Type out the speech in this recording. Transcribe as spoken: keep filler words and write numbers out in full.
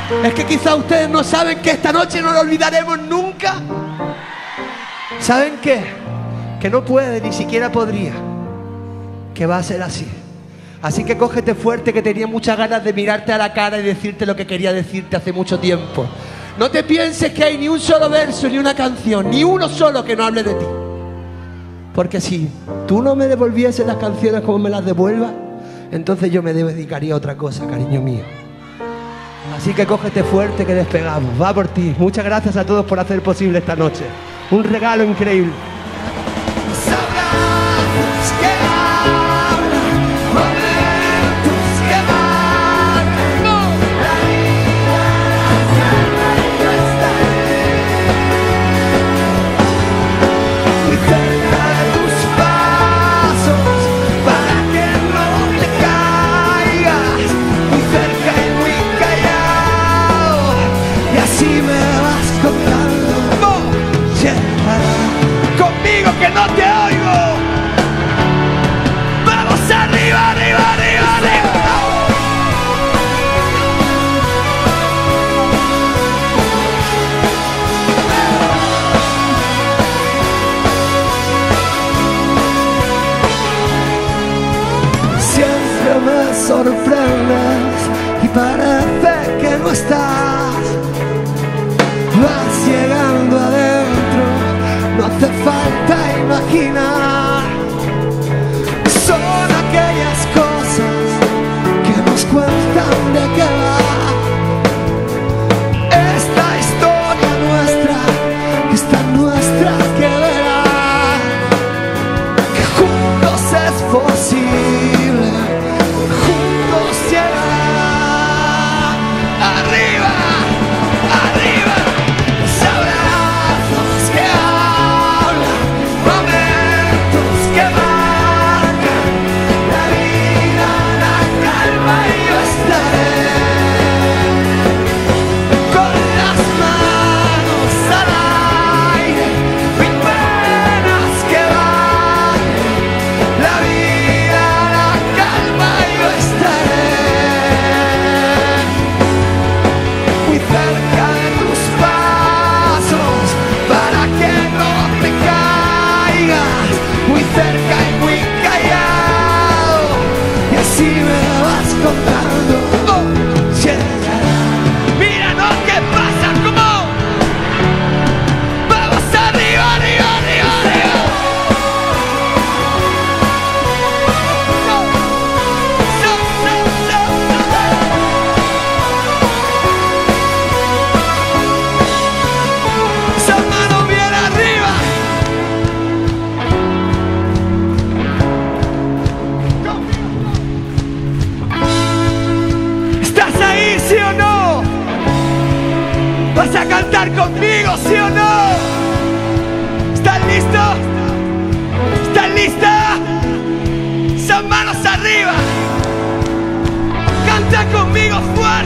Es que quizá ustedes no saben que esta noche no lo olvidaremos nunca. ¿Saben qué? Que no puede, ni siquiera podría. Que va a ser así. Así que cógete fuerte, que tenía muchas ganas de mirarte a la cara y decirte lo que quería decirte hace mucho tiempo. No te pienses que hay ni un solo verso, ni una canción, ni uno solo que no hable de ti. Porque si tú no me devolvieses las canciones como me las devuelvas, entonces yo me dedicaría a otra cosa, cariño mío. Así que cógete fuerte, que despegamos. Va por ti. Muchas gracias a todos por hacer posible esta noche. Un regalo increíble. Que no te oigo. Vamos arriba, arriba, arriba, arriba. Siempre me sorprendes y parece que no estás. Vas llegando adentro, no hace falta imaginar. Son aquellas cosas que nos cuentan de qué va esta historia nuestra, esta nuestra que verá que juntos es posible, juntos llegará. Arriba, arriba. ¿Vas a cantar conmigo, sí o no? ¿Estás listo? ¿Estás lista? Son manos arriba. Canta conmigo fuerte.